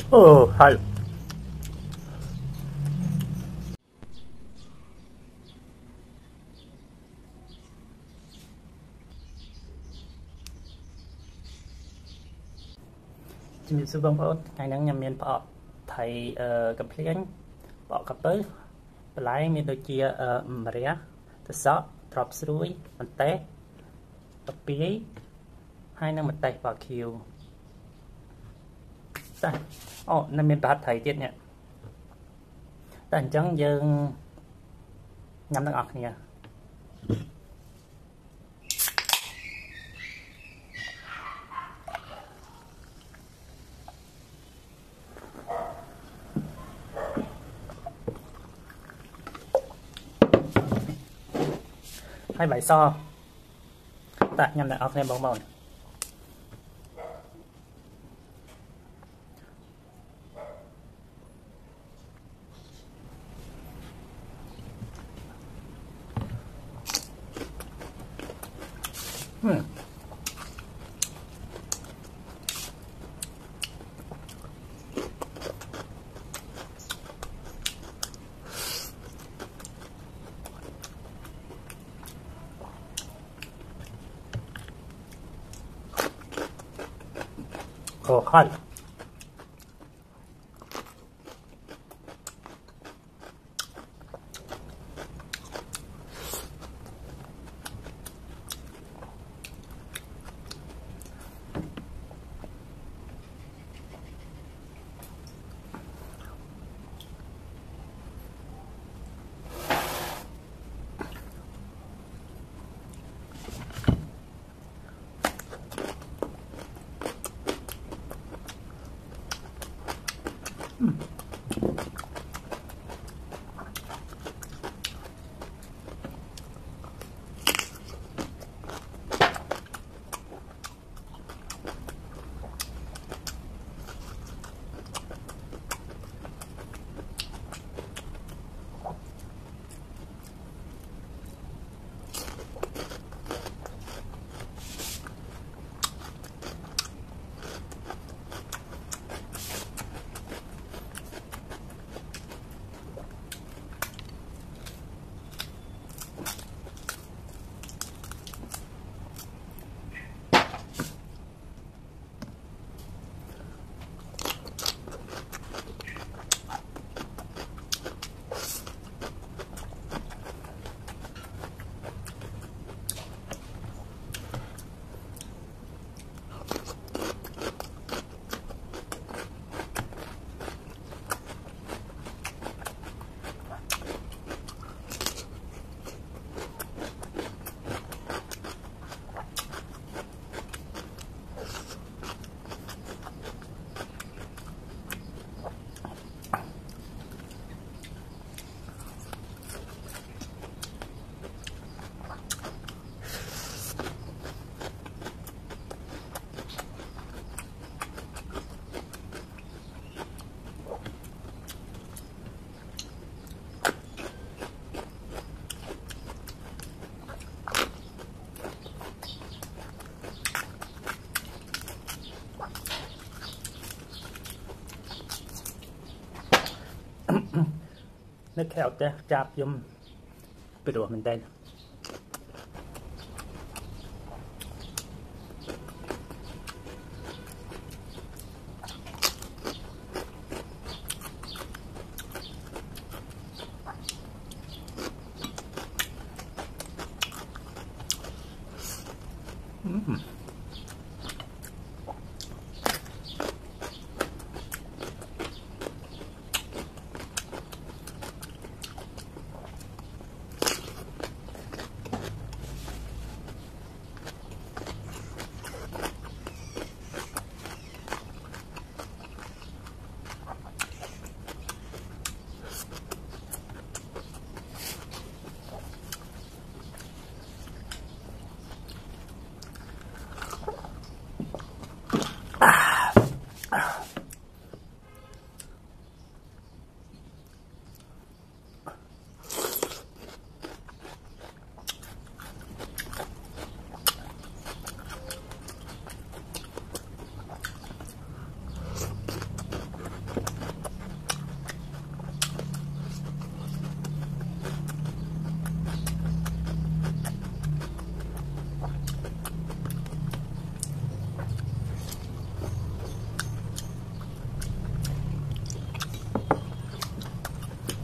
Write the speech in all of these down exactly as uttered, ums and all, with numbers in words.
Oh, hi.ជំរាបសួរបងប្អូនថ្ងៃហ្នឹងខ្ញុំមានប្រអប់ថៃអឺកំភ្លៀងប្រអប់កាពៅបន្លែមានដូចជាអឺម្រះទឹកសក់ត្រប់ស្រួយបន្ទះកាពីហើយនឹងម្ទេសបខៀវតែអូនៅមានប្រហិតថៃទៀតនេះតែអញ្ចឹងយើងញ៉ាំទាំងអស់គ្នាហើយបាយសតែញ៉ាំទាំងអស់គ្នាបងប្អូនហឹមខកហើយនៅខែអត់ទេចាប់ខ្ញុំពីរោះមែនតើ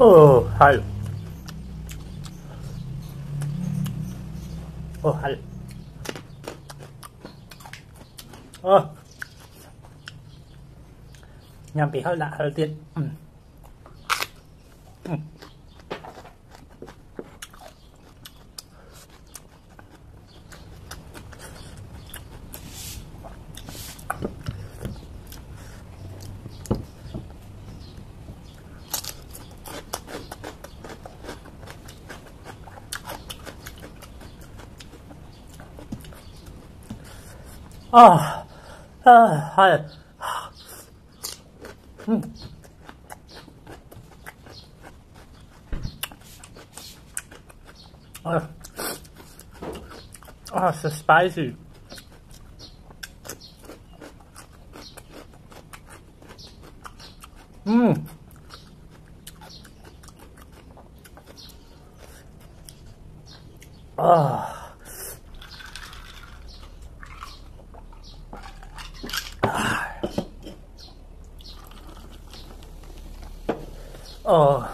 Oh, hal. Oh, hal. Oh. Nhằm bị hơi lạ hơi tiết. Ừ. Ừ. Ah, ah, hal. Mm. Oh. Oh, so spicy. Mmm. Oh. Oh.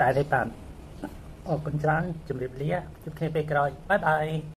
ច្រើនទេបាទអរគុណច្រើនជម្រាបលាជួបគ្នាពេលក្រោយបាយបាយ